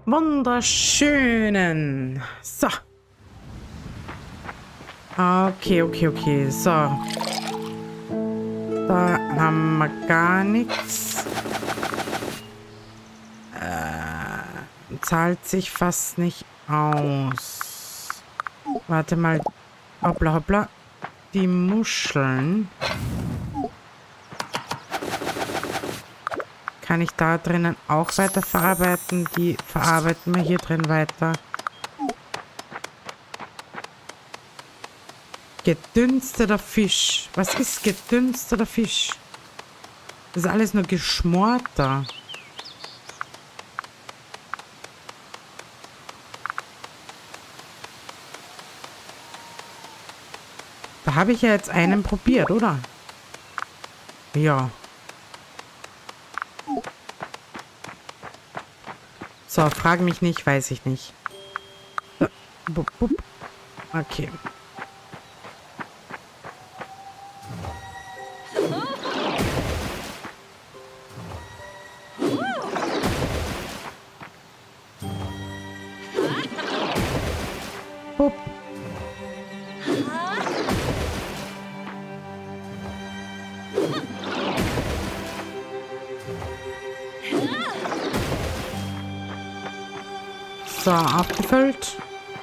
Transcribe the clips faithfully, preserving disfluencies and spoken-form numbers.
wunderschönen. So. Okay, okay, okay. So. Da haben wir gar nichts. Äh, zahlt sich fast nicht aus. Warte mal. Hoppla, hoppla. Die Muscheln. Kann ich da drinnen auch weiter verarbeiten? Die verarbeiten wir hier drin weiter. Gedünsteter Fisch. Was ist gedünsteter Fisch? Das ist alles nur geschmorter. Da habe ich ja jetzt einen probiert, oder? Ja. So, frage mich nicht, weiß ich nicht. So, bup, bup. Okay. Bup. So, abgefüllt.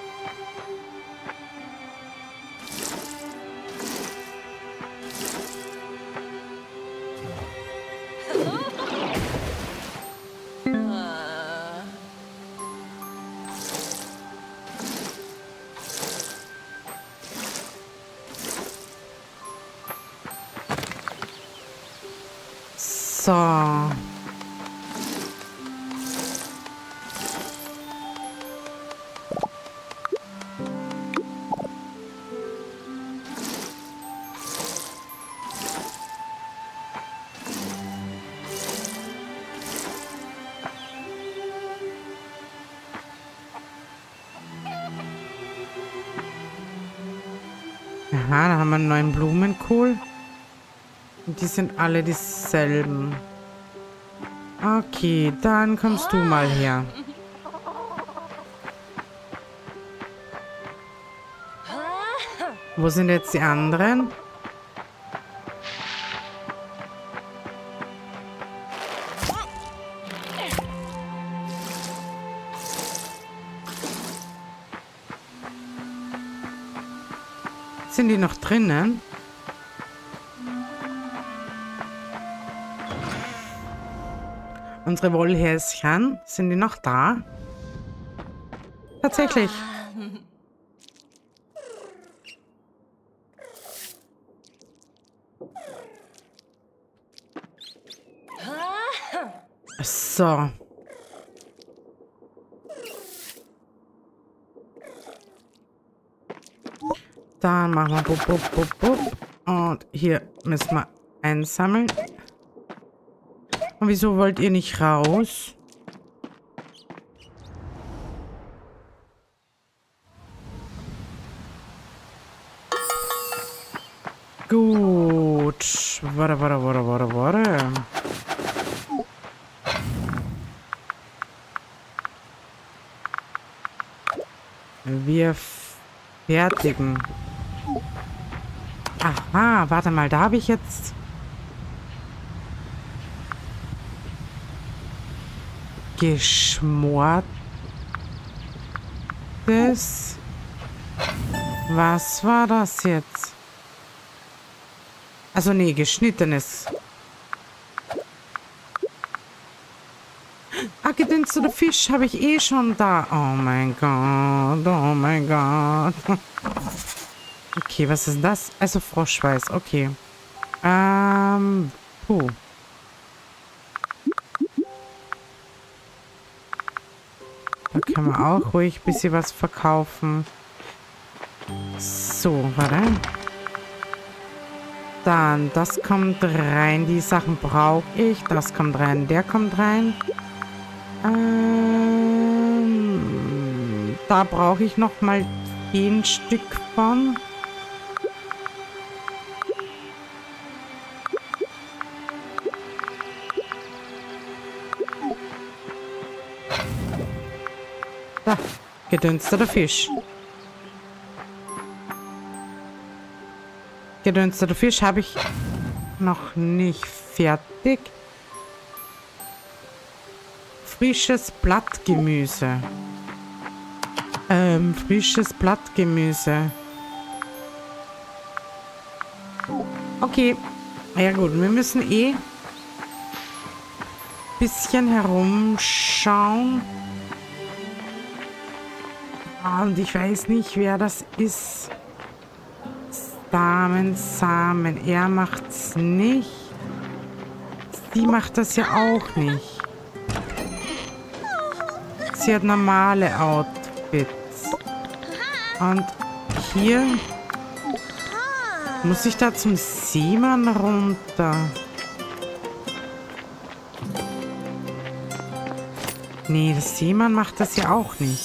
So. Aha, da haben wir einen neuen Blumenkohl. Und die sind alle dieselben. Okay, dann kommst du mal her. Wo sind jetzt die anderen? Sind die noch drinnen? Unsere Wollhäschen, sind die noch da? Tatsächlich. So. Dann machen wir bup, bup, bup, bup. Und hier müssen wir einsammeln. Und wieso wollt ihr nicht raus? Gut. Warte, warte, warte, warte, warte. Wir fertigen. Aha, warte mal, da habe ich jetzt... Geschmortes. Was war das jetzt? Also nee, geschnittenes. Ah, gedünsteter Fisch habe ich eh schon da. Oh mein Gott, oh mein Gott. Okay, was ist das? Also Froschschweiß, okay. Ähm, puh. Da können wir auch ruhig ein bisschen was verkaufen. So, warte. Dann, das kommt rein. Die Sachen brauche ich. Das kommt rein. Der kommt rein. Ähm, da brauche ich noch mal ein Stück von. Da, gedünsteter Fisch. Gedünsteter Fisch habe ich noch nicht fertig. Frisches Blattgemüse. Ähm, frisches Blattgemüse. Okay. Ja gut, wir müssen eh ein bisschen herumschauen. Und ich weiß nicht, wer das ist. Samen, Samen. Er macht's nicht. Sie macht das ja auch nicht. Sie hat normale Outfits. Und hier muss ich da zum Seemann runter. Nee, der Seemann macht das ja auch nicht.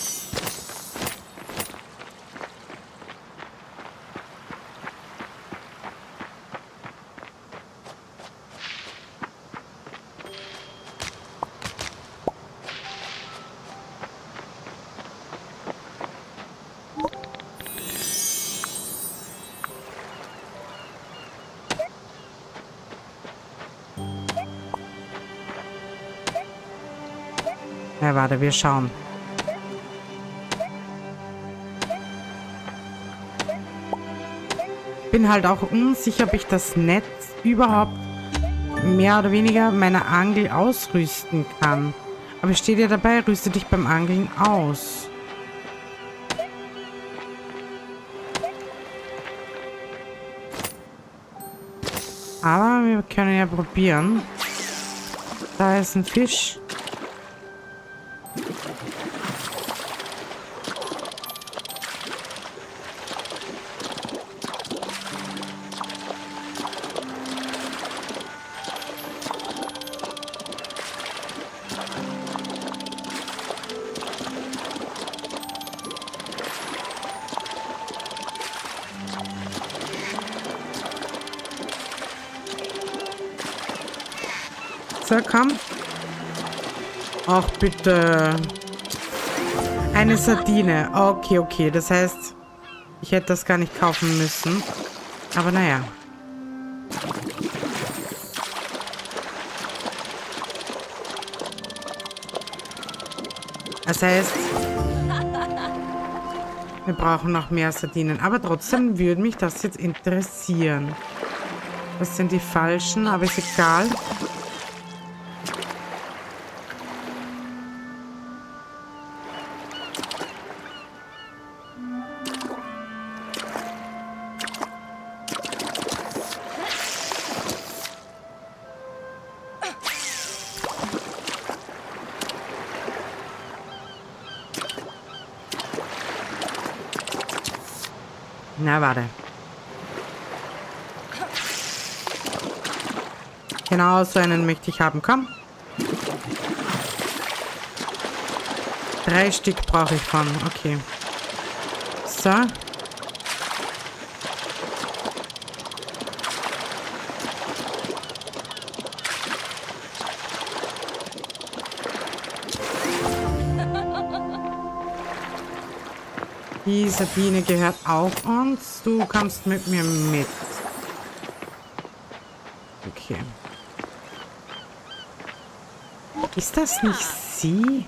Ja, warte, wir schauen. Bin halt auch unsicher, ob ich das Netz überhaupt mehr oder weniger meiner Angel ausrüsten kann. Aber es steht ja dabei, rüste dich beim Angeln aus. Aber wir können ja probieren. Da ist ein Fisch. So, komm. Ach, bitte. Eine Sardine. Okay, okay. Das heißt, ich hätte das gar nicht kaufen müssen. Aber naja. Das heißt, wir brauchen noch mehr Sardinen. Aber trotzdem würde mich das jetzt interessieren. Das sind die falschen, aber ist egal. Na, warte. Genau so einen möchte ich haben. Komm. Drei Stück brauche ich von. Okay. So. Die Sabine gehört auch uns. Du kommst mit mir mit. Okay. Ist das nicht sie?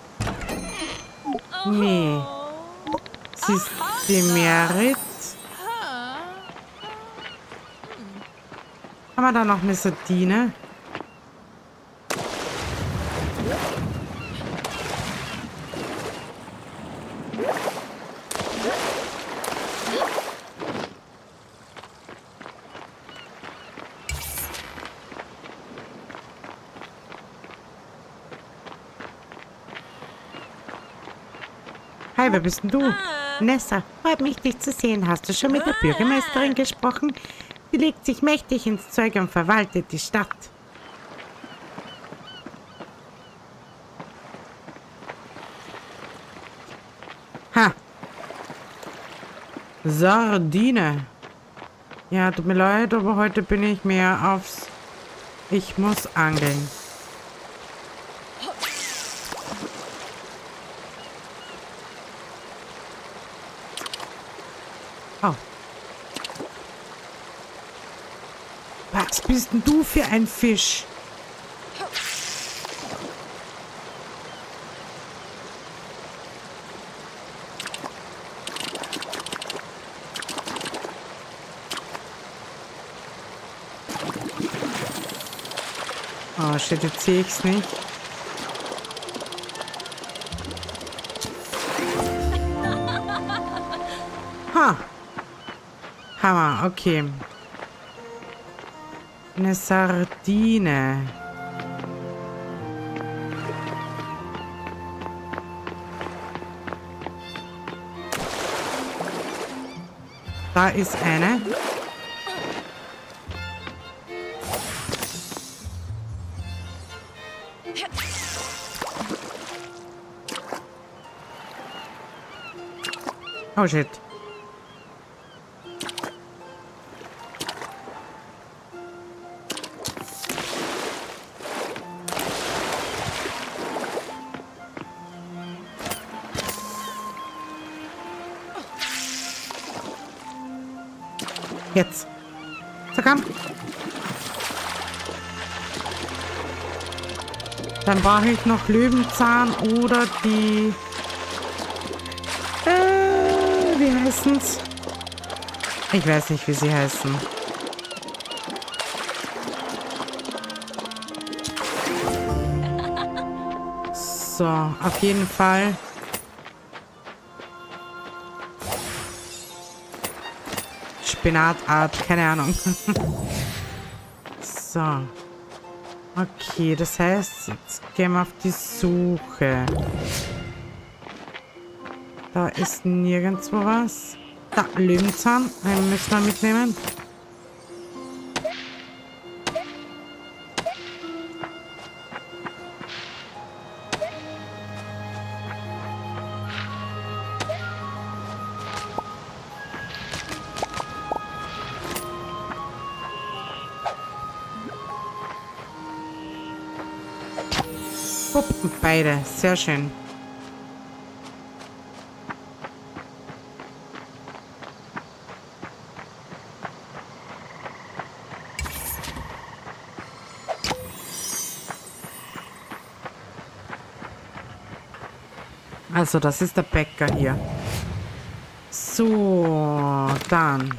Nee. Sie ist die Merit. Haben wir da noch eine Sardine? Hi, wer bist denn du? Nessa, freut mich, dich zu sehen. Hast du schon mit der Bürgermeisterin gesprochen? Sie legt sich mächtig ins Zeug und verwaltet die Stadt. Ha! Sardine. Ja, tut mir leid, aber heute bin ich mehr aufs... Ich muss angeln. Was bist denn du für ein Fisch? Oh shit, jetzt sehe ich's nicht. Ha! Hammer, okay. Eine Sardine. Da ist eine. Oh shit. Jetzt. So, komm. Dann brauche ich noch Löwenzahn oder die... Äh, wie heißen's? Ich weiß nicht, wie sie heißen. So, auf jeden Fall... Spinatart, keine Ahnung. So. Okay, das heißt, jetzt gehen wir auf die Suche. Da ist nirgendwo was. Da, Löwenzahn. Den müssen wir mitnehmen. Beide, sehr schön. Also, das ist der Bäcker hier. So, dann.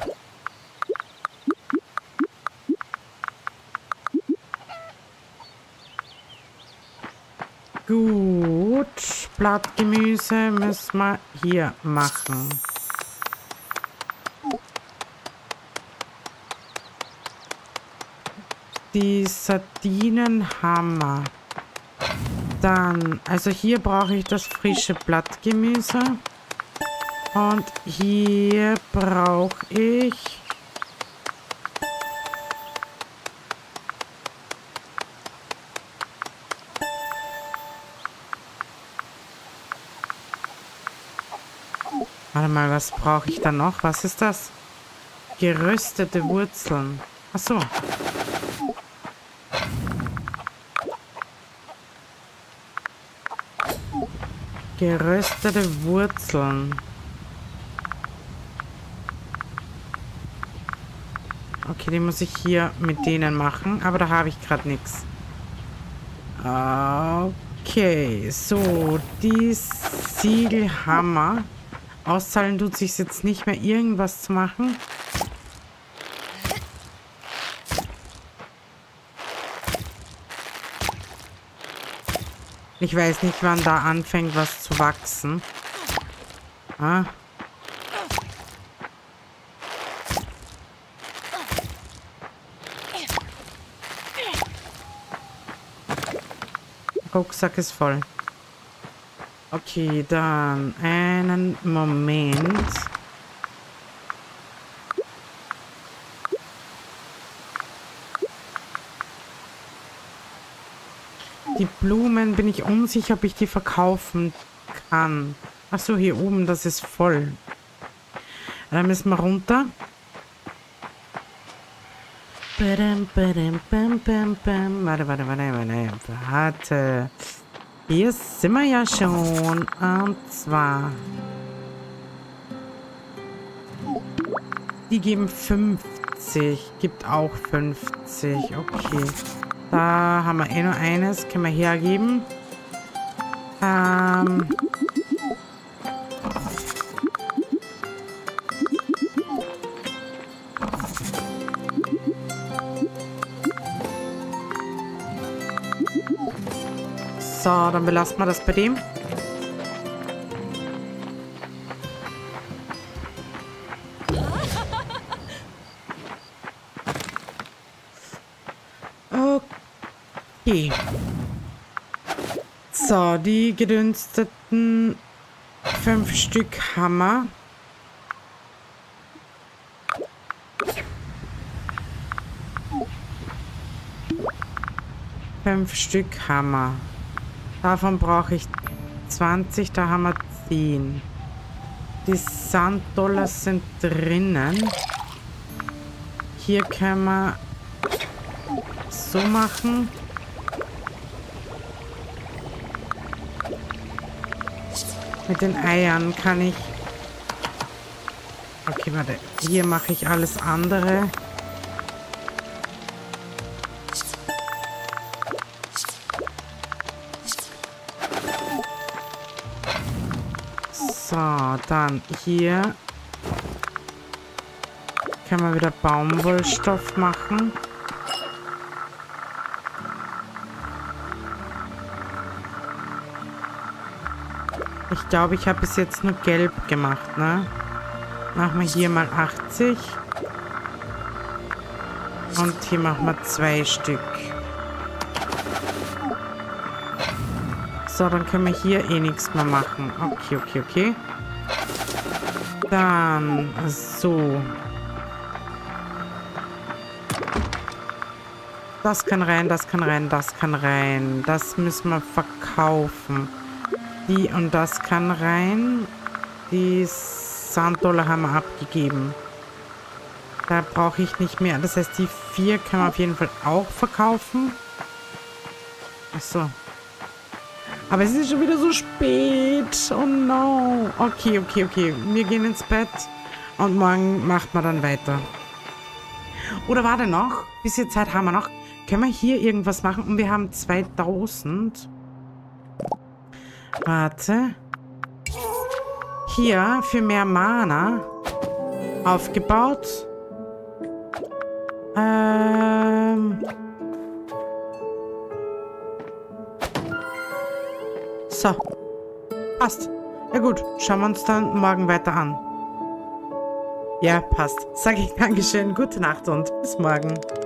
Gut, Blattgemüse müssen wir hier machen. Die Sardinen haben wir. Dann, also hier brauche ich das frische Blattgemüse. Und hier brauche ich... Warte mal, was brauche ich da noch? Was ist das? Geröstete Wurzeln. Ach so. Geröstete Wurzeln. Okay, die muss ich hier mit denen machen. Aber da habe ich gerade nichts. Okay, so. Die Siegelhammer. Auszahlen tut sich jetzt nicht mehr, irgendwas zu machen. Ich weiß nicht, wann da anfängt, was zu wachsen. Ah. Rucksack ist voll. Okay, dann einen Moment. Die Blumen bin ich unsicher, ob ich die verkaufen kann. Ach so, hier oben, das ist voll. Dann müssen wir runter. Warte, warte, warte, warte, warte. Hier sind wir ja schon. Und zwar... Die geben fünfzig. fünfzig. Gibt auch fünfzig. Okay. Da haben wir eh nur eines. Können wir hergeben. Ähm... So, dann belassen wir das bei dem. Okay. So, die gedünsteten fünf Stück Hammer. Fünf Stück Hammer. Davon brauche ich zwanzig, da haben wir zehn. Die Sanddollars sind drinnen. Hier können wir so machen. Mit den Eiern kann ich... Okay, warte. Hier mache ich alles andere. So, dann hier kann man wieder Baumwollstoff machen. Ich glaube, ich habe bis jetzt nur gelb gemacht, ne? Machen wir hier mal achtzig. Und hier machen wir zwei Stück. So, dann können wir hier eh nichts mehr machen. Okay, okay, okay. Dann so. Das kann rein, das kann rein, das kann rein. Das müssen wir verkaufen. Die und das kann rein. Die Sanddollar haben wir abgegeben. Da brauche ich nicht mehr. Das heißt, die vier können wir auf jeden Fall auch verkaufen. Achso. Aber es ist schon wieder so spät. Oh no. Okay, okay, okay. Wir gehen ins Bett. Und morgen macht man dann weiter. Oder warte noch. Bisschen Zeit haben wir noch. Können wir hier irgendwas machen? Und wir haben zweitausend. Warte. Hier für mehr Mana. Aufgebaut. Ähm... So. Passt. Ja gut, schauen wir uns dann morgen weiter an. Ja, passt. Sag ich Dankeschön, gute Nacht und bis morgen.